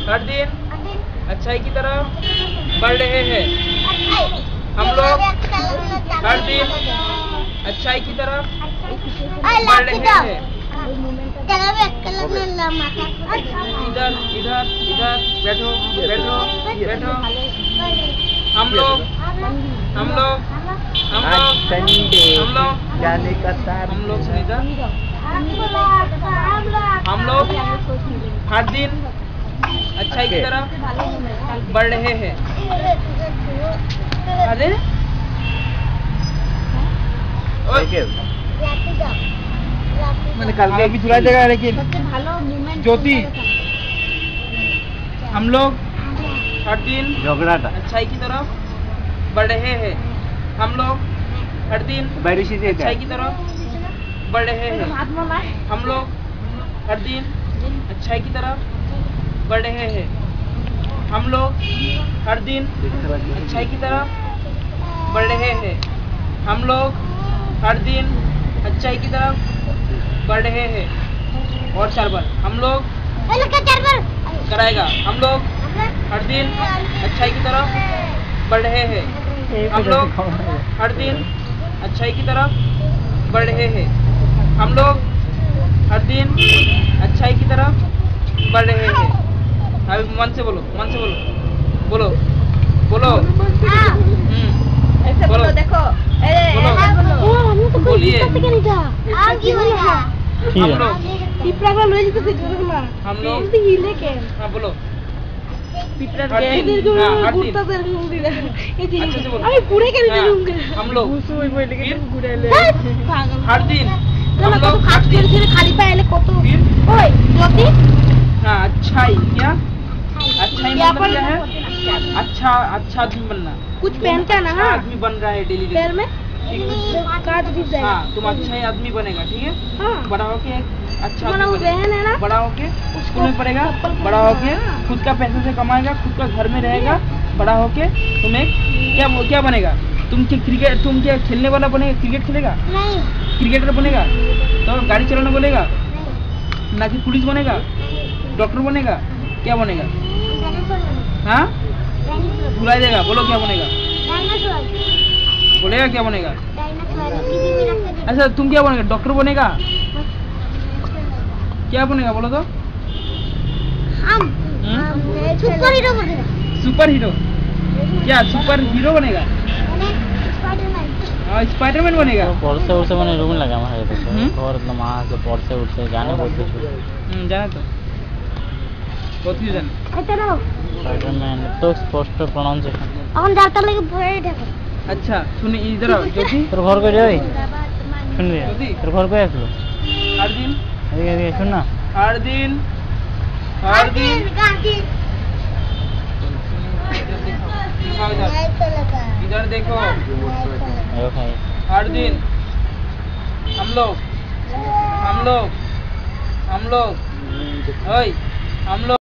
हर दिन अच्छाई की तरफ बढ़ रहे हैं। हम लोग हर दिन अच्छाई की तरफ बढ़ रहे हैं। इधर इधर इधर बैठो बैठो बैठो। हम लोग जाने का हम लोग हर दिन अच्छाई की तरफ बढ़ रहे हैं। अरे मैंने कल के भी चुरा देगा, लेकिन ज्योति हम लोग हर दिन झगड़ाटा अच्छाई की तरफ बढ़ रहे हैं। हम लोग हर दिन अच्छाई की तरफ बढ़ रहे हैं। हम लोग हर दिन अच्छाई की तरफ बढ़ रहे हैं। हम लोग हर दिन अच्छाई की तरफ बढ़ रहे हैं। हम लोग हर दिन अच्छाई की तरफ बढ़ रहे हैं। और 4 बार हम लोग कराएगा। हम लोग हर दिन अच्छाई की तरफ बढ़ रहे हैं। हम लोग हर दिन अच्छाई की तरफ बढ़ रहे हैं। हम लोग हर दिन अच्छाई की तरफ बढ़ रहे हैं। अभी मन से बोलो, मन से बोलो, बोलो बोलो। ऐसे बोलो, देखो बोलिए। हम लोग हाँ बोलो। हर दिन अच्छे से बोलो। हम लोग हर दिन हाँ अच्छाई क्या अच्छाई मतलब क्या है? अच्छा अच्छा आदमी बनना। कुछ पहनते हैं ना, अच्छा आदमी बन रहा है डेली पैर में हाँ तुम अच्छा ही आदमी बनेगा, ठीक है। बड़ा होके अच्छा आदमी बहन है ना, बड़ा होके स्कूल में पढ़ेगा, बड़ा होके खुद का पैसे से कमाएगा, खुद का घर में रहेगा। बड़ा होके तुम एक क्या बनेगा? तुम क्या खेलने वाला बनेगा? क्रिकेट खेलेगा? नहीं। क्रिकेटर बनेगा? तो गाड़ी चलाना बोलेगा ना कि पुलिस बनेगा, डॉक्टर बनेगा, क्या बनेगा? हाँ बुलाई देगा। बोलो क्या बनेगा? बोलेगा क्या बनेगा? अच्छा तुम क्या बनेगा? डॉक्टर बनेगा? क्या बनेगा बोलो तो? सुपर हीरो बनेगा। Super hero? क्या सुपर हीरो बनेगा? स्पाइडरमैन बनेगा। পড়ছে উঠছে মানে রুম লাগে আমার হাতে ঘর তো মা আছে পড়ছে উঠছে জানে বলতে জানে তো কত কিছু জানে। স্পাইডারম্যান তো স্পষ্ট প্রনাউন্সিয়েশন এখন ডাক্তার লাগে ভরে দেখো। अच्छा सुन इधर आओ ज्योति। তোর ঘর কই রে ভাই? শুন রে তোর ঘর কই আসলো? हर दिन এদিকে শুন না हर दिन इधर देखो हर दिन हम लोग हम लोग